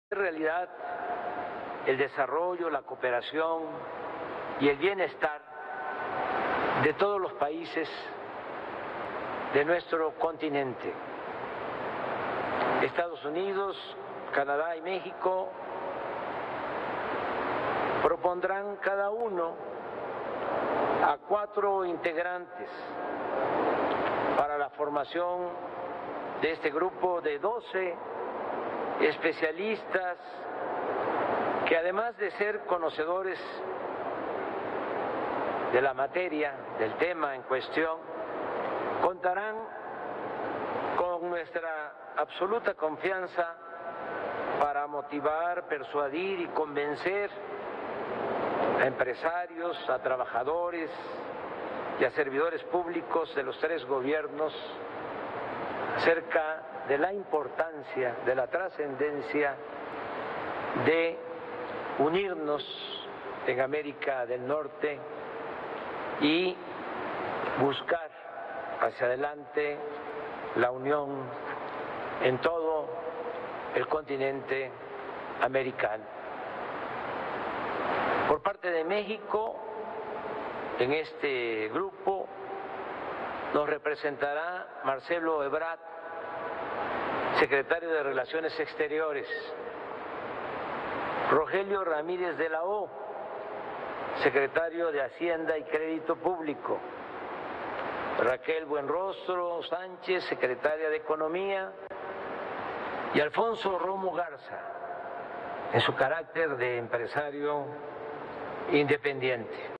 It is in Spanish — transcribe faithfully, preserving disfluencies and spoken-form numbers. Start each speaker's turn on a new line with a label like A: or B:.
A: En realidad, el desarrollo, la cooperación y el bienestar de todos los países de nuestro continente. Estados Unidos, Canadá y México propondrán cada uno a cuatro integrantes para la formación de este grupo de doce especialistas que, además de ser conocedores de la materia, del tema en cuestión, contarán con nuestra absoluta confianza para motivar, persuadir y convencer a empresarios, a trabajadores y a servidores públicos de los tres gobiernos acerca de la importancia, de la trascendencia de unirnos en América del Norte y buscar hacia adelante la unión en todo el continente americano. Por parte de México, en este grupo nos representará Marcelo Ebrard, secretario de Relaciones Exteriores, Rogelio Ramírez de la O, secretario de Hacienda y Crédito Público, Raquel Buenrostro Sánchez, secretaria de Economía, y Alfonso Romo Garza, en su carácter de empresario independiente.